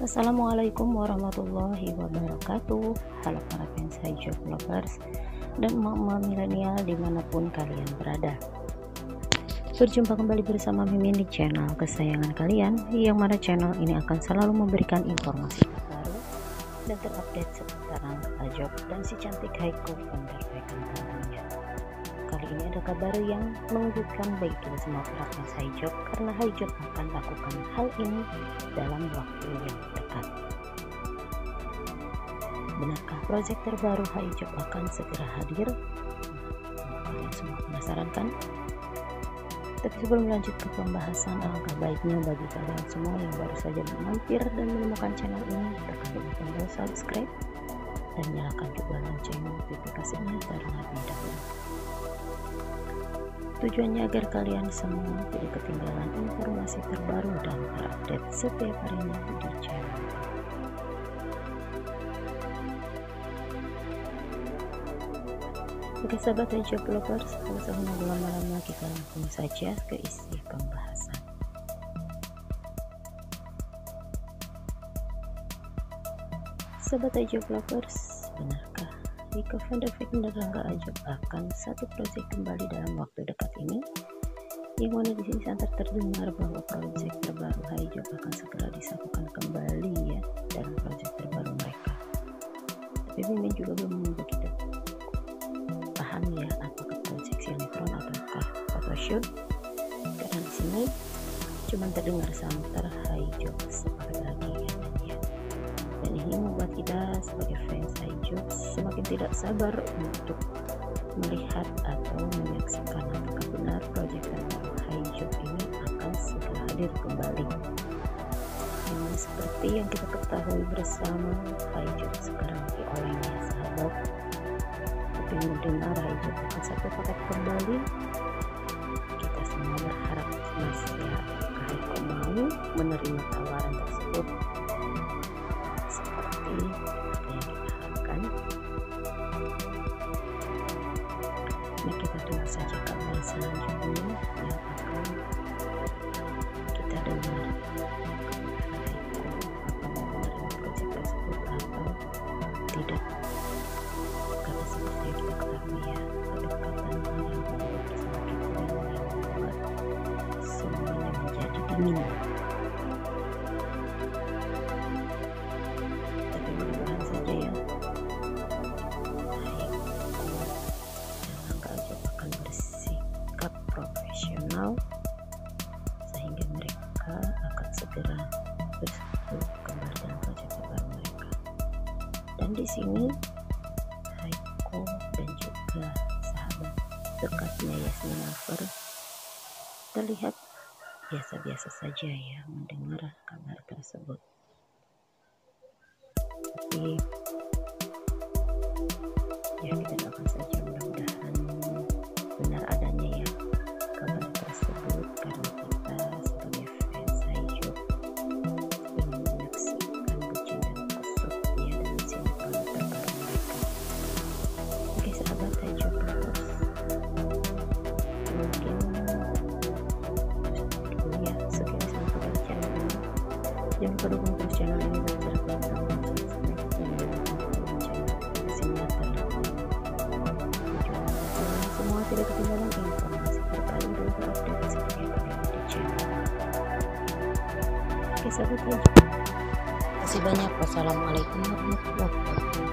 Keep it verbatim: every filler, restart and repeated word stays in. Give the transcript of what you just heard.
Assalamualaikum warahmatullahi wabarakatuh. Halo para fans hijab lovers dan emak-emak milenial dimanapun kalian berada. Berjumpa kembali bersama Mimin di channel kesayangan kalian, yang mana channel ini akan selalu memberikan informasi terbaru dan terupdate seputar hijab dan si cantik Haiko founder vegan tentunya. Kali ini ada kabar yang mengejutkan bagi kita semua para fans hijab, karena hijab akan lakukan hal ini dalam waktu yang dekat. Benarkah proyek terbaru hijab akan segera hadir? Kalian semua penasaran kan? Tapi sebelum lanjut ke pembahasan, alangkah baiknya bagi kalian semua yang baru saja mampir dan menemukan channel ini, tekan tombol subscribe dan nyalakan juga lonceng notifikasinya terlebih dahulu. Tujuannya agar kalian semua tidak ketinggalan informasi terbaru dan terupdate setiap harinya di channel. Oke sahabat hijab lovers, tak usah menunggu lama-lama, kita langsung saja ke isi pembahasan. Sahabat hijab lovers, benarkah Haiko founder vegan Rangga Ajob akan satu proyek kembali dalam waktu dekat ini? Yang mana di sini sangat terdengar bahwa proyek terbaru hijab akan segera disatukan kembali ya dalam proyek terbaru mereka. Tapi Mimin juga belum begitu paham ya apakah proyek sinetron ataukah photoshoot, karena di sini cuma terdengar santer hijab seperti lagi ya. Dan ini membuat kita sebagai fans hijab semakin tidak sabar untuk melihat atau menyaksikan apakah benar proyek terbaru hijab ini akan segera hadir kembali. Yang seperti yang kita ketahui bersama, hijab sekarang diolehnya sahabat. Tapi mendengar hijab akan satu paket kembali, kita semua berharap masih ya, apakah Haiko mau menerima tawaran tersebut seperti apa yang kita harapkan. Ini kita tunggu saja kabar selanjutnya yang akan kita dengar. Haiko akan menerima proyek tersebut atau tidak, karena seperti yang kita ketahui ya, kedekatan yang membuat bersama kita dan yang membuat semuanya menjadi dingin. Tapi mudah-mudahan saja ya, profesional sehingga mereka akan segera bersatu kembali dalam proyek terbaru mereka. Dan di sini Haiko dan juga sahabat dekatnya Yasmin Lover terlihat biasa-biasa saja ya mendengar kabar tersebut. Tapi ya kita doakan saja mudah-mudahan benar adanya ya kabar tersebut, karena kita sebagai fans hijab ingin menyaksikan bucin dan kusut ya dan sinetron terbaru mereka. Oke sahabat hijab lovers, mungkin dulu ya sekian sampai pada channel ini. Jangan lupa dukung terus channel ini dan tekan tombol subscribe dan nyalakan lonceng notifikasinya terlebih dahulu. Tujuan semua tidak ketinggalan informasi terbaru dan terupdate setiap hari di channel. Oke sahabat hijab, terima kasih banyak. Wassalamualaikum warahmatullahi wabarakatuh.